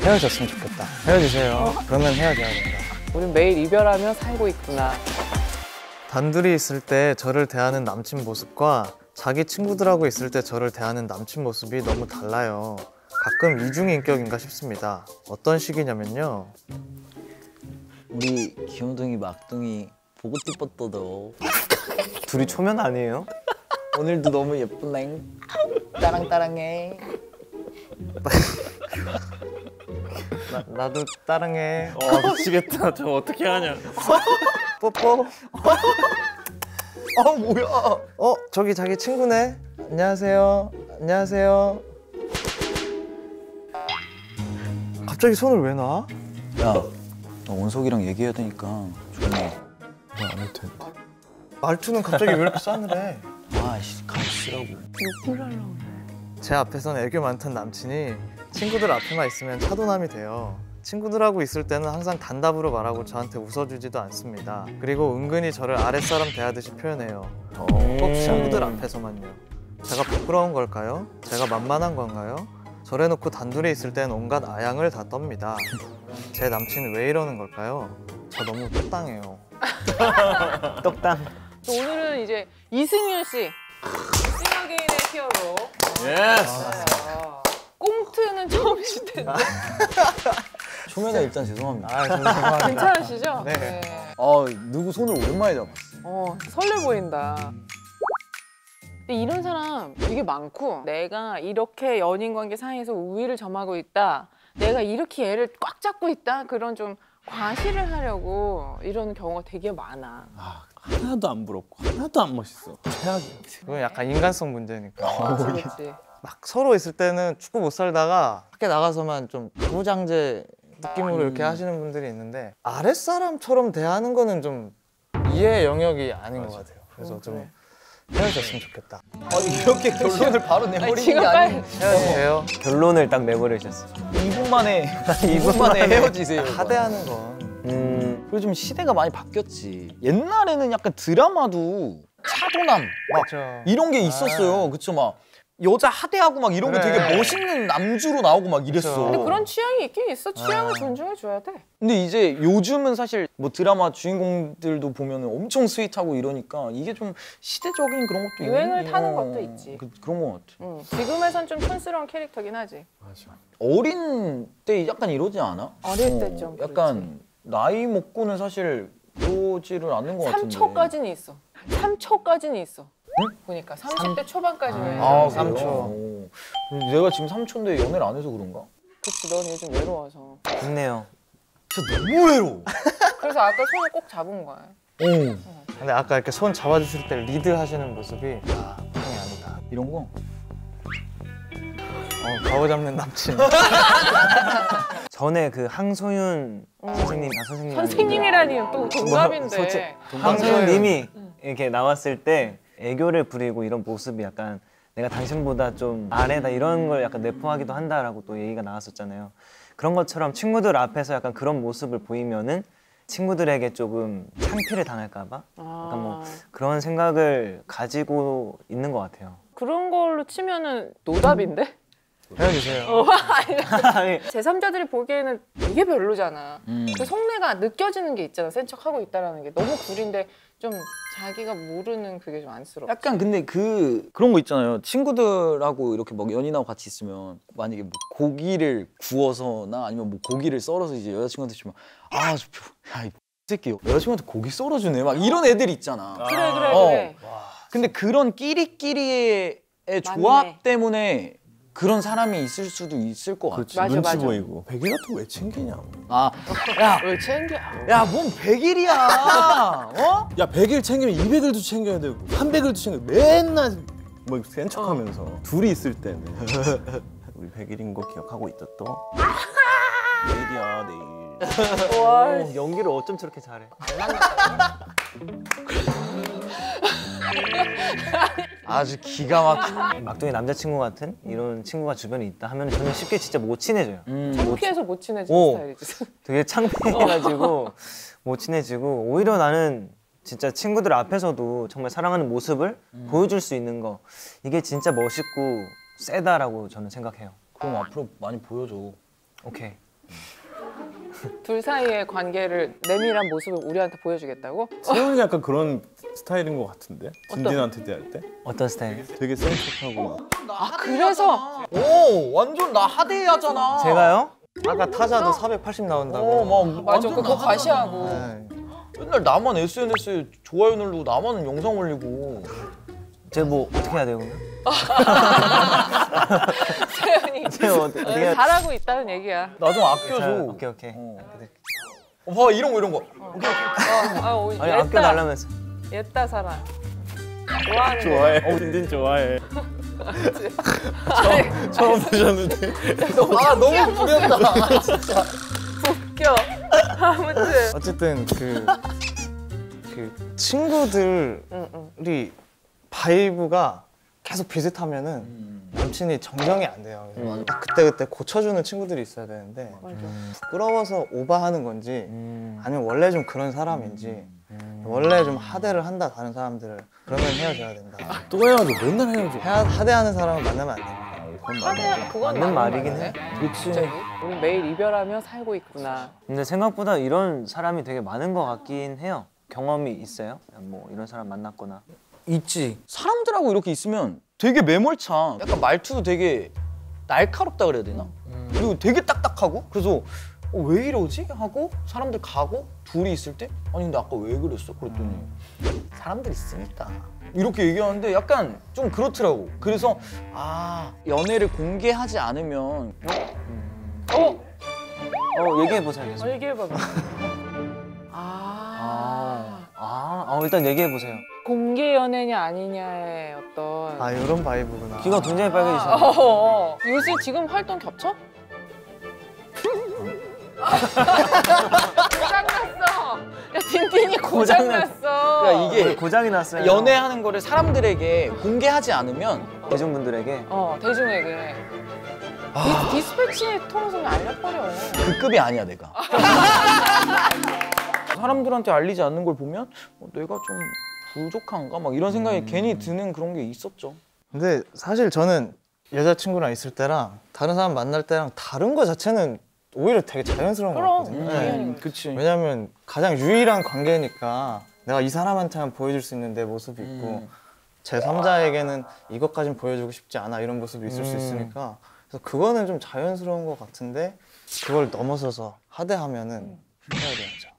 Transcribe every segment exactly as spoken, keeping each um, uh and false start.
헤어졌으면 좋겠다. 헤어지세요. 어? 그러면 헤어져야 된다. 우린 매일 이별하며 살고 있구나. 단둘이 있을 때 저를 대하는 남친 모습과 자기 친구들하고 있을 때 저를 대하는 남친 모습이 너무 달라요. 가끔 이중인격인가 싶습니다. 어떤 식이냐면요. 우리 귀염둥이 막둥이 보고 띠뻗떠도 둘이 초면 아니에요? 오늘도 너무 예쁘네. 따랑따랑해. 나, 나도 따랑해. 어 미치겠다. 저 어떻게 하냐. 뽀뽀. 아 뭐야? 어 저기 자기 친구네. 안녕하세요. 안녕하세요. 갑자기 손을 왜 놔? 야, 너 원석이랑 얘기해야 되니까 조용히 해. 안 해도 되는데. 말투는 갑자기 왜 이렇게 싸늘해? 아이씨, 가만히 있으라고. 욕을 하려고 그래. 제 앞에선 애교 많던 남친이 친구들 앞에만 있으면 차도남이 돼요. 친구들하고 있을 때는 항상 단답으로 말하고 저한테 웃어주지도 않습니다. 그리고 은근히 저를 아랫사람 대하듯이 표현해요. 꼭 친구들 앞에서만요. 제가 부끄러운 걸까요? 제가 만만한 건가요? 저래놓고 단둘이 있을 땐 온갖 아양을 다 떱니다. 제 남친은 왜 이러는 걸까요? 저 너무 똑당해요. 떡당. 오늘은 이제 이승윤 씨, 싱어게인의 히어로. 예스. 아, 꽁트는 처음이실 텐데. 초면에 일단 죄송합니다. 아, 죄송합니다. 괜찮으시죠? 네. 아, 누구 손을 오랜만에 잡았어. 어, 설레 보인다. 근데 이런 사람 되게 많고, 내가 이렇게 연인 관계 상에서 우위를 점하고 있다, 내가 이렇게 얘를 꽉 잡고 있다, 그런 좀 과시를 하려고 이러는 경우가 되게 많아. 아, 하나도 안 부럽고 하나도 안 멋있어. 최악이야. 그건 약간 인간성 문제니까. 그렇지, 그렇지. 막 서로 있을 때는 축구 못 살다가 밖에 나가서만 좀 가부장제 느낌으로 이렇게 하시는 분들이 있는데 아랫사람처럼 대하는 거는 좀 이해의 영역이 아닌 것 같아요. 그래서 어, 좀 그래. 헤어졌으면 좋겠다. 아니, 이렇게 결론을 바로 내버리는 지금 게 빨리 아니고 헤어지세요. 결론을 딱 내버리셨어. 이 분 만에 이 분 만에 헤어지세요. 하대하는 건 음, 그리고 좀 시대가 많이 바뀌었지. 옛날에는 약간 드라마도 차도남 막 맞죠. 이런 게 있었어요. 그쵸? 막 여자 하대하고 막 이런 게 그래. 되게 멋있는 남주로 나오고 막 이랬어. 그쵸. 근데 그런 취향이 있긴 있어. 취향을 아. 존중해줘야 돼. 근데 이제 요즘은 사실 뭐 드라마 주인공들도 보면 엄청 스윗하고 이러니까 이게 좀 시대적인 그런 것도 유행을 있는- 타는 어, 것도 있지. 그, 그런 것 같아. 응. 지금에선 좀 촌스러운 캐릭터긴 하지. 맞아. 어린 때 약간 이러지 않아? 어릴 때 좀 약간 나이 먹고는 사실 그러지를 않는 것 같은데. 삼 초까지는 있어. 삼 초까지는 있어. 응? 보니까 삼십 대 초반까지는. 아, 삼 초. 초. 내가 지금 삼 초인데 연애를 안 해서 그런가? 그치, 넌 요즘 외로워서. 좋네요. 진짜 너무 외로워. 그래서 아까 손을 꼭 잡은 거야. 어. 근데 아까 이렇게 손 잡아주실 때 리드 하시는 모습이 아, 보통이 아니다. 이런 거? 어, 가오 잡는 남친. 전에 그 항소윤 선생님, 아 선생님 선생님이라니 또 동갑인데. 솔직히 항소윤님이 이렇게 나왔을 때 애교를 부리고 이런 모습이 약간 내가 당신보다 좀 아래다 이런 걸 약간 내포하기도 한다라고 또 얘기가 나왔었잖아요. 그런 것처럼 친구들 앞에서 약간 그런 모습을 보이면은 친구들에게 조금 창피를 당할까 봐 약간 뭐 그런 생각을 가지고 있는 것 같아요. 그런 걸로 치면은 노답인데? 헤어지세요. 어, 아니, 제삼자들이 보기에는 이게 별로잖아. 음. 그 속내가 느껴지는 게 있잖아. 센 척하고 있다라는 게. 너무 구린데 좀 자기가 모르는 그게 좀 안쓰럽지. 약간 근데 그 그런 거 있잖아요. 친구들하고 이렇게 막 연인하고 같이 있으면 만약에 뭐 고기를 구워서나 아니면 뭐 고기를 썰어서 이제 여자친구한테 주면 아, 저, 야, 이 새끼 여자친구한테 고기 썰어주네 막 이런 애들 있잖아. 그래 그래 어. 그래. 근데 그런 끼리끼리의 조합 맞네. 때문에 그런 사람이 있을 수도 있을 것 같아. 그렇지. 맞아, 눈치 맞아. 보이고. 백일 같은 거 왜 챙기냐. 아, 야, 왜 챙겨? 야, 뭔 백일이야? 어? 야 백 일 챙기면 이백 일도 챙겨야 되고 삼백 일도 챙겨. 맨날 뭐 센 척하면서 어. 둘이 있을 때는 우리 백 일인 거 기억하고 있다 또. 내일이야 내일. 와, 어, 연기를 어쩜 저렇게 잘해. 아주 기가 막혀. 막둥이 남자친구 같은 이런 친구가 주변에 있다 하면 저는 쉽게 진짜 못 친해져요. 음. 창피해서 못 친해지는 오. 스타일이지. 되게 창피해가지고 못 친해지고 오히려 나는 진짜 친구들 앞에서도 정말 사랑하는 모습을 음. 보여줄 수 있는 거 이게 진짜 멋있고 세다라고 저는 생각해요. 그럼 앞으로 많이 보여줘. 오케이. 둘 사이의 관계를 내밀한 모습을 우리한테 보여주겠다고? 채원이 약간 그런 스타일인 것 같은데? 진진한테 대할 때? 어떤 스타일? 되게 센 척하고 막. 아 그래서 오 완전 나 하대하잖아. 제가요? 아까 타자도 사백팔십 나온다고. 어막 맞아 그거 과시하고 네. 맨날 나만 에스엔에스에 좋아요 누르고 나만 영상 올리고. 제가 뭐 어떻게 해야 돼요? 그러면? 세연이 제가 어떻게, 어떻게 해야 잘하고 있다는 얘기야. 나 좀 아껴줘. 잘, 오케이 오케이. 어. 어, 봐 이런 거 이런 거. 어, 아, 오, 아니 옛다, 아껴달라면서. 옛다 사람. 좋아하는 좋아해. 어, 진진 좋아해. 처음, 처음 보셨는데. 아 너무 부렸다. 진짜. 웃겨. 아무튼. 어쨌든 그, 그 친구들이 응, 응. 바이브가 계속 비슷하면은 남친이 정정이 안 돼요. 그래서 딱 그때그때 고쳐주는 친구들이 있어야 되는데 부끄러워서 오바하는 건지 음. 아니면 원래 좀 그런 사람인지 원래 좀 하대를 한다 다른 사람들을 그러면 헤어져야 된다. 또 헤어져. 맨날 헤어져. 하, 하대하는 사람을 만나면 안 됩니다. 하대 그건 맞는 말이긴 해. 그렇지. 갑자기 우리 매일 이별하며 살고 있구나. 근데 생각보다 이런 사람이 되게 많은 것 같긴 해요. 경험이 있어요? 뭐 이런 사람 만났거나. 있지. 사람들하고 이렇게 있으면 되게 매몰차. 약간 말투도 되게 날카롭다 그래야 되나? 그리고 되게 딱딱하고. 그래서 어, 왜 이러지? 하고 사람들 가고 둘이 있을 때 아니 근데 아까 왜 그랬어? 그랬더니 사람들 있으니까 이렇게 얘기하는데 약간 좀 그렇더라고. 그래서 아 연애를 공개하지 않으면 어? 어 얘기해 보세요. 계속. 어 얘기해봐봐. 아. 아, 어, 일단 얘기해 보세요. 공개 연애냐 아니냐의 어떤. 아 이런 바이브구나. 귀가 굉장히 빨개지시네. 어, 어. 요새 지금 활동 겹쳐? 고장났어. 야 딘딘이 고장났어. 그러니까 이게 고장이 났어요. 연애하는 거를 사람들에게 공개하지 않으면 대중분들에게. 어 대중에게. 디, 디스패치 통해서 그냥 알려버려. 그 급이 아니야 내가. 사람들한테 알리지 않는 걸 보면 어, 내가 좀 부족한가 막 이런 생각이 괜히 드는 그런 게 있었죠. 근데 사실 저는 여자친구랑 있을 때랑 다른 사람 만날 때랑 다른 거 자체는 오히려 되게 자연스러운 것 그럼, 같거든요. 당연히. 음, 그치. 왜냐면 가장 유일한 관계니까 내가 이 사람한테만 보여줄 수 있는 내 모습이 있고 음. 제삼자에게는 이것까진 보여주고 싶지 않아 이런 모습이 있을 수 음. 있으니까 그래서 그거는 좀 자연스러운 것 같은데 그걸 넘어서서 하대하면은 헤어져야죠.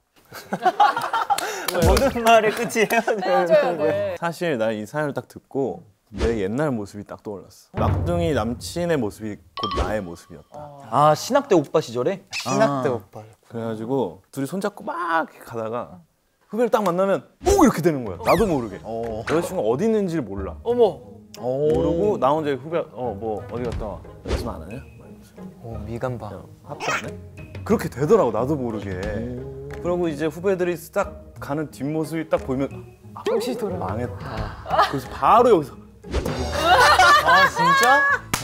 모든 말의 끝이 헤어져야 헤어져야 돼. 사실 나 이 사연을 딱 듣고 내 옛날 모습이 딱 떠올랐어. 막둥이 남친의 모습이 곧 나의 모습이었다. 아 신학 때 오빠 시절에? 신학 때 아. 오빠였고 그래가지고 둘이 손잡고 막 이렇게 가다가 후배를 딱 만나면 오 이렇게 되는 거야. 나도 모르게. 어. 여자친구가 어디 있는지를 몰라. 어머. 모르고 나 혼자 후배 어 뭐 어디 갔다 와. 연습 안 하냐? 막 이러면서. 오, 미간바. 합주 안 해? 그렇게 되더라고 나도 모르게. 그러고 이제 후배들이 딱 가는 뒷모습이 딱 보이면 아, 정신 돌아. 망했다. 그래서 바로 여기서 아 진짜?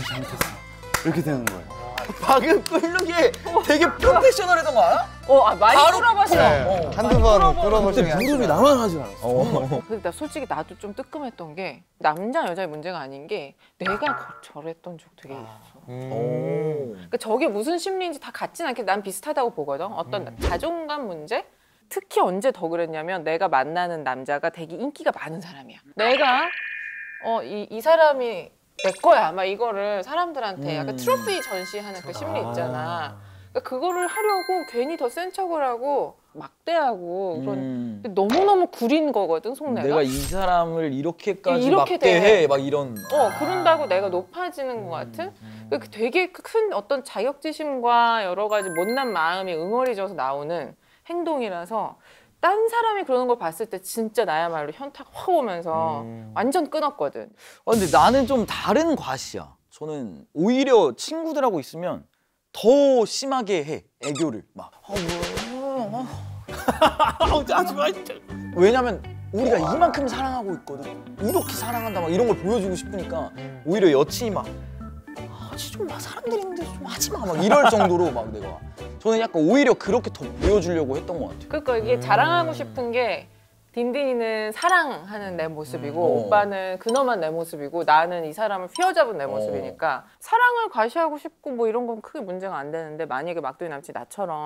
이렇게 되는 거야. 방금 끓는 게 되게 프로페셔널했던 거 알아? 어, 아, 많이 바로 끌어봤어. 네, 한두 번 근데 끌어보시긴 무릎이 나만 하진 않았어. 근데 나 솔직히 나도 좀 뜨끔했던 게 남자 여자의 문제가 아닌 게 내가 거- 저랬던 적 되게 있어. 오. 그러니까 저게 무슨 심리인지 다 같진 않게 난 비슷하다고 보거든. 어떤 자존감 문제? 특히 언제 더 그랬냐면 내가 만나는 남자가 되게 인기가 많은 사람이야. 내가 어, 이, 이 사람이 내 거야. 막 이거를 사람들한테 약간 음. 트로피 전시하는 그 심리 있잖아. 그러니까 그거를 하려고 괜히 더 센 척을 하고 막대하고 그런 음. 근데 너무너무 구린 거거든, 속내가. 내가 이 사람을 이렇게까지 이렇게 막대해 돼. 막 이런. 어, 그런다고 내가 높아지는 것 같은? 그 되게 큰 어떤 자격지심과 여러 가지 못난 마음이 응어리져서 나오는 행동이라서 딴 사람이 그러는 걸 봤을 때 진짜 나야말로 현타가 확 오면서 음. 완전 끊었거든. 아, 근데 나는 좀 다른 과시야. 저는 오히려 친구들하고 있으면 더 심하게 해 애교를 막. 아, 뭐야? 아, 짜지 마 진짜. 왜냐면 우리가 이만큼 사랑하고 있거든. 이렇게 사랑한다 막 이런 걸 보여주고 싶으니까 오히려 여친이 막 하지 좀 마. 사람들이 있는데 좀 하지 마. 막 이럴 정도로 막 내가. 저는 약간 오히려 그렇게 더 보여주려고 했던 것 같아요. 그러니까 이게 자랑하고 싶은 게 딘딘이는 사랑하는 내 모습이고 음. 어. 오빠는 근엄한 내 모습이고 나는 이 사람을 휘어잡은 내 모습이니까 사랑을 과시하고 싶고 뭐 이런 건 크게 문제가 안 되는데 만약에 막둥이 남친이 나처럼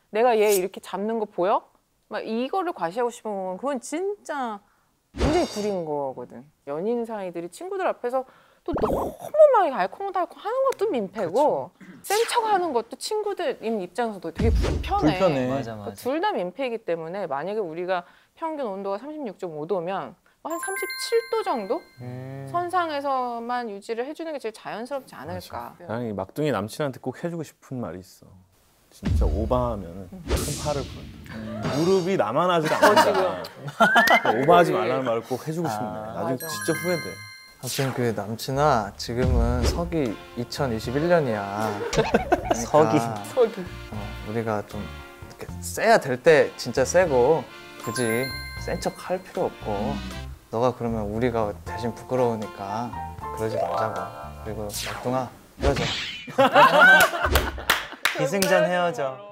내가 얘 이렇게 잡는 거 보여? 막 이거를 과시하고 싶으면 그건 진짜 굉장히 구린 거거든. 연인 사이들이 친구들 앞에서 또 너무 막 알콩달콩 하는 것도 민폐고 센 척 하는 것도 친구들 입장에서도 되게 불편해. 불편해. 맞아 맞아. 둘 다 민폐이기 때문에 만약에 우리가 평균 온도가 삼십육 점 오 도면 한 삼십칠 도 정도 음. 선상에서만 유지를 해주는 게 제일 자연스럽지 않을까. 나는 이 막둥이 남친한테 꼭 해주고 싶은 말이 있어. 진짜 오바하면 큰 화를 부른다. 무릎이 나만 하지 않는다. 오바하지 말라는 말을 꼭 해주고 싶네. 나중에 맞아. 진짜 후회돼. 아무튼 그 남친아 지금은 서기 이천이십일 년이야. 서기. 서기. 어, 우리가 좀 이렇게 세야 될 때 진짜 세고 굳이 센 척 할 필요 없고 너가 그러면 우리가 대신 부끄러우니까 그러지 말자고. 그리고 막둥아 헤어져. 기승전 헤어져.